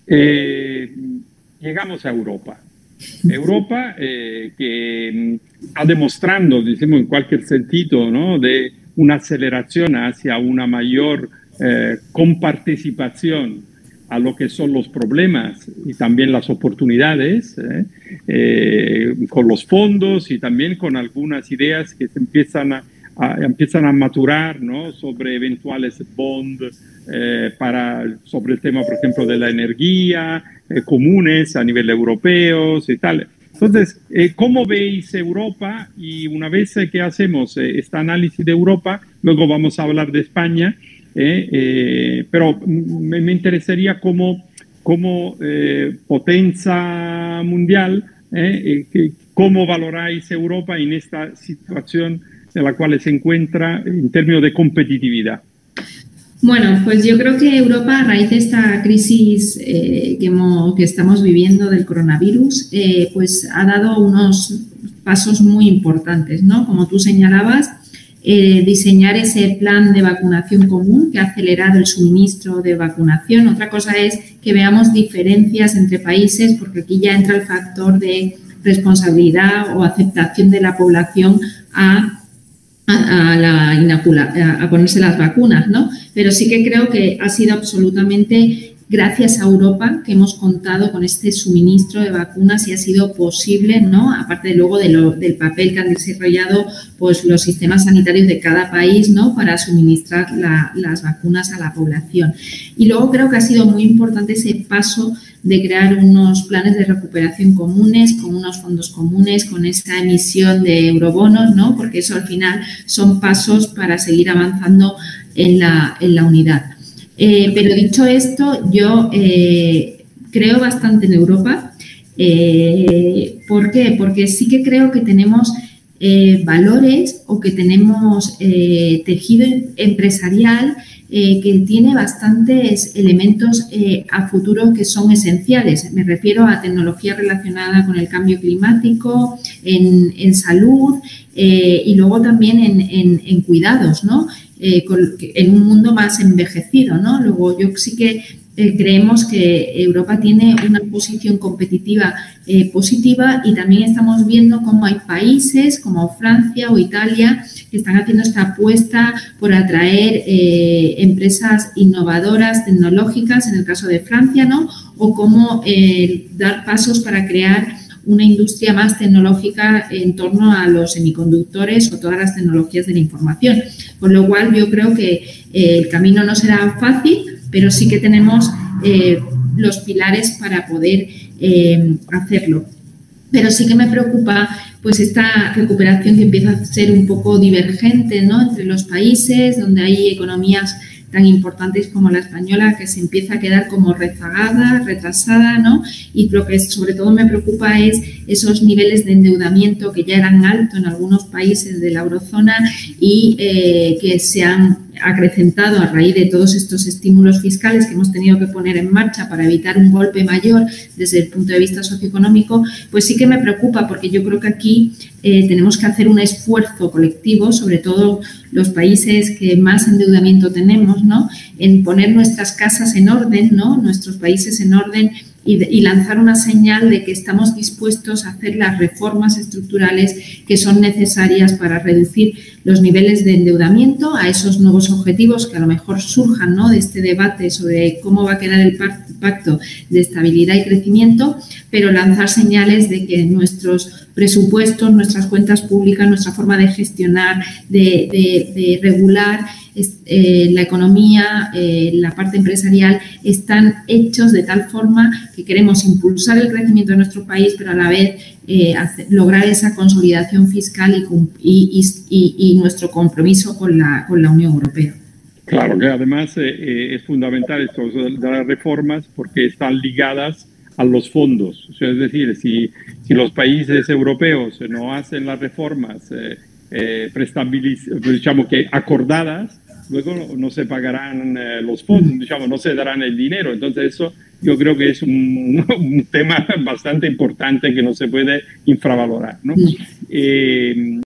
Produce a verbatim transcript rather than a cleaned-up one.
Eh, llegamos a Europa. Europa eh, que ha demostrando, decimos en cualquier sentido, ¿no? de una aceleración hacia una mayor eh, comparticipación a lo que son los problemas y también las oportunidades, ¿eh? Eh, con los fondos y también con algunas ideas que se empiezan a, a, empiezan a maturar, ¿no? sobre eventuales bonds eh, para, sobre el tema, por ejemplo, de la energía, eh, comunes a nivel europeo y tal. Entonces, eh, ¿cómo veis Europa? Y una vez que hacemos eh, este análisis de Europa, luego vamos a hablar de España, eh, eh, pero me, me interesaría como, como eh, potencia mundial, eh, eh, ¿cómo valoráis Europa en esta situación en la cual se encuentra en términos de competitividad? Bueno, pues yo creo que Europa, a raíz de esta crisis eh, que, hemos, que estamos viviendo del coronavirus, eh, pues ha dado unos pasos muy importantes, ¿no? Como tú señalabas, eh, diseñar ese plan de vacunación común que ha acelerado el suministro de vacunación. Otra cosa es que veamos diferencias entre países, porque aquí ya entra el factor de responsabilidad o aceptación de la población a A, a, la inocula, a ponerse las vacunas, ¿no? Pero sí que creo que ha sido absolutamente gracias a Europa que hemos contado con este suministro de vacunas y ha sido posible, ¿no? Aparte de luego de lo, del papel que han desarrollado pues, los sistemas sanitarios de cada país, ¿no? Para suministrar la, las vacunas a la población. Y luego creo que ha sido muy importante ese paso de crear unos planes de recuperación comunes, con unos fondos comunes, con esa emisión de eurobonos, ¿no? Porque eso al final son pasos para seguir avanzando en la, en la unidad. Eh, pero dicho esto, yo eh, creo bastante en Europa. Eh, ¿Por qué? Porque sí que creo que tenemos eh, valores o que tenemos eh, tejido empresarial Eh, que tiene bastantes elementos eh, a futuro que son esenciales. Me refiero a tecnología relacionada con el cambio climático, en, en salud eh, y luego también en, en, en cuidados, ¿no? Eh, con, en un mundo más envejecido, ¿no? Luego yo sí que eh, creemos que Europa tiene una posición competitiva eh, positiva y también estamos viendo cómo hay países como Francia o Italia que están haciendo esta apuesta por atraer eh, empresas innovadoras, tecnológicas, en el caso de Francia, ¿no? O cómo eh, dar pasos para crear una industria más tecnológica en torno a los semiconductores o todas las tecnologías de la información. Con lo cual, yo creo que eh, el camino no será fácil, pero sí que tenemos eh, los pilares para poder eh, hacerlo. Pero sí que me preocupa pues esta recuperación que empieza a ser un poco divergente, ¿no? Entre los países, donde hay economías tan importantes como la española, que se empieza a quedar como rezagada, retrasada, ¿no? Y lo que sobre todo me preocupa es esos niveles de endeudamiento que ya eran altos en algunos países de la eurozona y eh, que se han acrecentado a raíz de todos estos estímulos fiscales que hemos tenido que poner en marcha para evitar un golpe mayor desde el punto de vista socioeconómico, pues sí que me preocupa porque yo creo que aquí eh, tenemos que hacer un esfuerzo colectivo, sobre todo los países que más endeudamiento tenemos, ¿no? En poner nuestras casas en orden, ¿no? Nuestros países en orden y, de, y lanzar una señal de que estamos dispuestos a hacer las reformas estructurales que son necesarias para reducir los niveles de endeudamiento a esos nuevos objetivos que a lo mejor surjan, ¿no? De este debate sobre cómo va a quedar el pacto de estabilidad y crecimiento, pero lanzar señales de que nuestros presupuestos, nuestras cuentas públicas, nuestra forma de gestionar, de, de, de regular eh, la economía, eh, la parte empresarial, están hechos de tal forma que queremos impulsar el crecimiento de nuestro país, pero a la vez eh, hacer, lograr esa consolidación fiscal y, y, y, y nuestro compromiso con la, con la Unión Europea. Claro que además eh, es fundamental esto de las reformas porque están ligadas a los fondos. O sea, es decir, si, si los países europeos no hacen las reformas eh, eh, digamos que acordadas, luego no, no se pagarán eh, los fondos, digamos, no se darán el dinero. Entonces eso yo creo que es un, un tema bastante importante que no se puede infravalorar, ¿no? Eh,